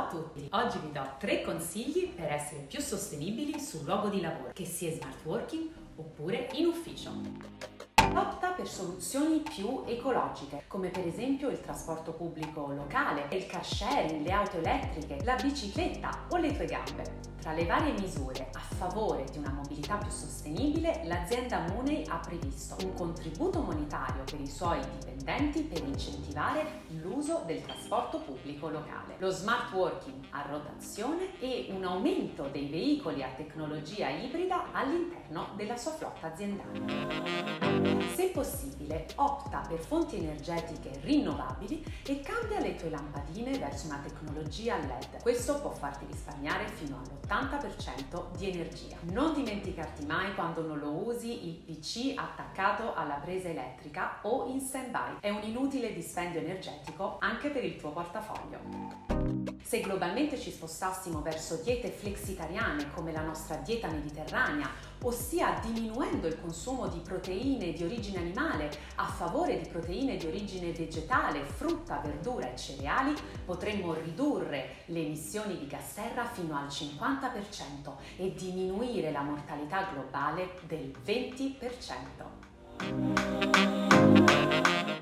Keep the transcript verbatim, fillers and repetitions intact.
a tutti! Oggi vi do tre consigli per essere più sostenibili sul luogo di lavoro, che sia in smart working oppure in ufficio. Opta per soluzioni più ecologiche, come per esempio il trasporto pubblico locale, il car sharing, le auto elettriche, la bicicletta o le tue gambe. Tra le varie misure a favore di una mobilità più sostenibile, l'azienda Mooney ha previsto un contributo monetario per i suoi dipendenti per incentivare l'uso del trasporto pubblico locale, lo smart working a rotazione e un aumento dei veicoli a tecnologia ibrida all'interno della sua flotta aziendale. Se possibile, opta per fonti energetiche rinnovabili e cambia le tue lampadine verso una tecnologia L E D. Questo può farti risparmiare fino all'ottanta per cento di energia. Non dimenticarti mai quando non lo usi il P C attaccato alla presa elettrica o in stand-by. È un inutile dispendio energetico anche per il tuo portafoglio. Se globalmente ci spostassimo verso diete flexitariane come la nostra dieta mediterranea, ossia diminuendo il consumo di proteine di origine animale a favore di proteine di origine vegetale, frutta, verdura e cereali, potremmo ridurre le emissioni di gas serra fino al cinquanta per cento e diminuire la mortalità globale del venti per cento.